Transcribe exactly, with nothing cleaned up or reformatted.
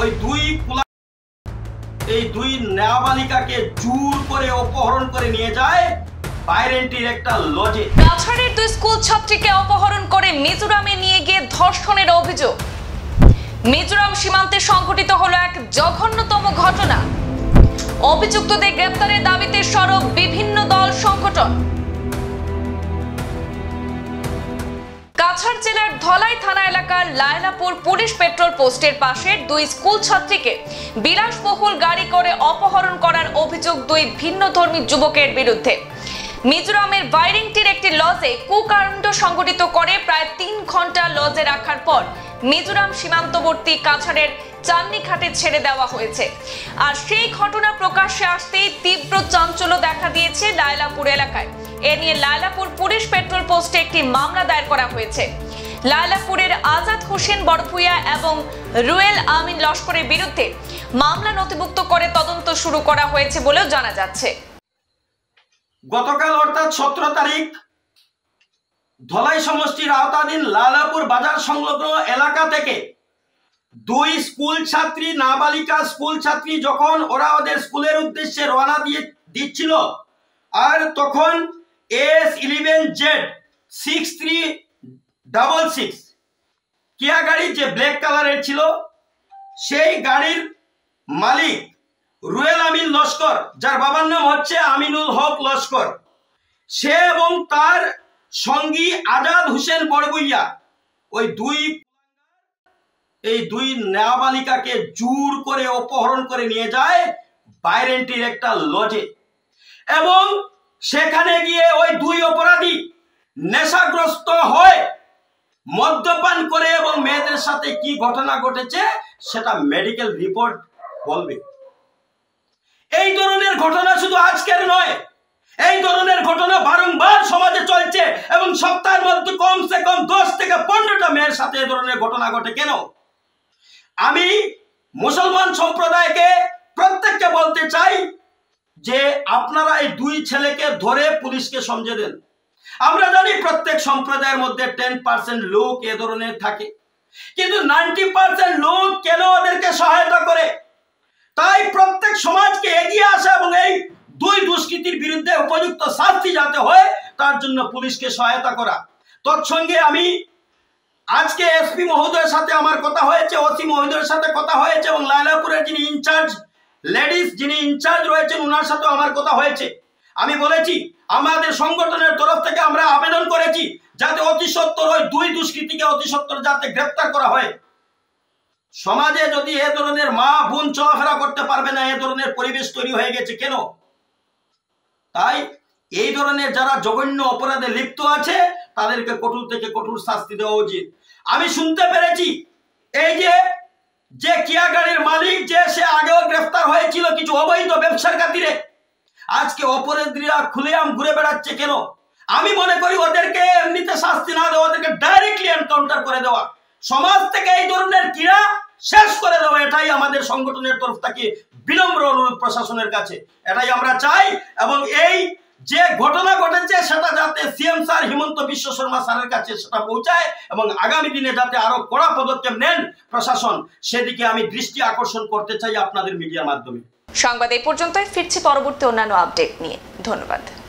ওই দুই এই দুই নাবালিকাকে জোর করে অপহরণ করে নিয়ে যায় বাইরেন্টির একটা লজে। কাছাড়ের দুই স্কুল ছাত্রীকে অপহরণ করে মিজোরামে নিয়ে গিয়ে ধর্ষণের অভিযোগ। মিজোরাম সীমান্তে সংঘটিত হলো এক জঘন্যতম ঘটনা। অভিযুক্তদের গ্রেপ্তারের দাবিতে সরব বিভিন্ন দল সংগঠন। কাছাড় জেলার ধলাই থানা এলাকার লায়লাপুর পুলিশ পেট্রোল পোস্টের পাশের দুই স্কুল ছাত্রীকে বিলাসবহুল গাড়ি করে অপহরণ করার অভিযোগ দুই ভিন্নধর্মী যুবকের বিরুদ্ধে। মিজোরামের বাইরিংটির একটি লজে কুকাণ্ড সংঘটিত করে প্রায় তিন ঘন্টা লজে রাখার পর মিজোরাম সীমান্তবর্তী কাছাড়ের চান্নিঘাটে ছেড়ে দেওয়া হয়েছে। আর সেই ঘটনা প্রকাশ্যে আসতেই তীব্র চাঞ্চল্য দেখা দিয়েছে লায়লাপুর এলাকায়। এ নিয়ে লায়লাপুর পুলিশ পেট্রোল পোস্টে একটি মামলা দায়ের করা হয়েছে। লায়লাপুরের আজাদ হোসেন বড়ভূইয়া এবং রুয়েল আমিন লস্করের বিরুদ্ধে মামলা নথিভুক্ত করে তদন্ত শুরু করা হয়েছে বলেও জানা যাচ্ছে। গতকাল অর্থাৎ সতেরো তারিখ ধলাই সমষ্টির আওতাধীন লায়লাপুর বাজার সংলগ্ন এলাকা থেকে দুই স্কুল ছাত্রী নাবালিকা স্কুল ছাত্রী যখন ওরা ওদের স্কুলের উদ্দেশ্যে রওনা দিয়ে দিচ্ছিল, আর তখন S eleven Z six three double six Kia গাড়ি যে ব্ল্যাক কালারের ছিল, সেই গাড়ির মালিক রুয়েল আমিন লস্কর, যার বাবার নাম হচ্ছে আমিনুল হক লস্কর, সে এবং তার সঙ্গী আজাদ হোসেন বড়ভূইয়া ওই দুই এই দুই নাবালিকাকে জোর করে অপহরণ করে নিয়ে যায় বাইরেন্টির একটা লজে। এবং সেখানে গিয়ে ওই দুই অপরাধী নেশাগ্রস্ত হয়ে মদ্যপান করে এবং মেয়েদের সাথে কি ঘটনা ঘটেছে সেটা মেডিকেল রিপোর্ট বলবে। এই ধরনের ঘটনা শুধু আজকের নয়, এই ধরনের ঘটনা বারংবার সমাজে চলছে এবং সপ্তাহের মধ্যে কমসে কম দশ থেকে পনেরোটা মেয়ের সাথে এই ধরনের ঘটনা ঘটে। কেন? আমি মুসলমান সম্প্রদায়কে প্রত্যেককে বলতে চাই যে আপনারা এই দুই ছেলেকে ধরে পুলিশকে সমঝে দেন। আমরা জানি প্রত্যেক সম্প্রদায়ের মধ্যে টেন পার্সেন্ট লোক এ ধরনের থাকে, কিন্তু নাইনটি পার্সেন্ট লোক কেন ওদেরকে সহায়তা করে? তাই প্রত্যেক সমাজকে এগিয়ে আসা এবং এই দুই দুষ্কৃতির বিরুদ্ধে উপযুক্ত শাস্তি যাতে হয় তার জন্য পুলিশকে সহায়তা করা। তৎসঙ্গে আমি আজকে এসপি মহোদয়ের সাথে আমার কথা হয়েছে, ওসি মহোদয়ের সাথে কথা হয়েছে এবং লায়লাপুরের যিনি ইনচার্জ লেডিস যিনি ইনচার্জ রয়েছেন ওনার সাথে আমার কথা হয়েছে। আমি বলেছি আমাদের সংগঠনের তরফ থেকে আমরা আবেদন করেছি যাতে অতি সত্বর ওই দুই দুষ্কৃতীকে অতি সত্বর যাতে গ্রেপ্তার করা হয়। সমাজে যদি এ ধরনের মা বোন চলাফেরা করতে পারবে না, এ ধরনের পরিবেশ তৈরি হয়ে গেছে কেন? তাই এই ধরনের যারা জঘন্য অপরাধে লিপ্ত আছে তাদেরকে কঠোর থেকে কঠোর শাস্তি দেওয়া উচিত। আমি শুনতে পেরেছি এই যে যে কিয়া গাড়ির মালিক যে সে আগেও গ্রেফতার হয়েছিল কিছু অবৈধ ব্যবসার খাতিরে, আজকে অপরাধীরা খুলেআম ঘুরে বেড়াচ্ছে কেন? আমি মনে করি ওদেরকে এমনিতে শাস্তি না দেওয়া, ওদেরকে ডাইরেক্টলি এনকাউন্টার করে দেওয়া, সমাজ থেকে এই ধরনের ক্রীড়া শেষ করে দেওয়া, এটাই আমাদের সংগঠনের তরফ থেকে বিনম্র অনুরোধ প্রশাসনের কাছে। এটাই আমরা চাই এবং এই যে ঘটনা ঘটেছে সেটা যাতে সিএম স্যার হিমন্ত বিশ্ব শর্মা স্যারের কাছে সেটা পৌঁছায় এবং আগামী দিনে যাতে আরো কড়া পদক্ষেপ নেন প্রশাসন, সেদিকে আমি দৃষ্টি আকর্ষণ করতে চাই আপনাদের মিডিয়ার মাধ্যমে। সংবাদ এই পর্যন্তই, ফিরছি পরবর্তী অন্যান্য আপডেট নিয়ে। ধন্যবাদ।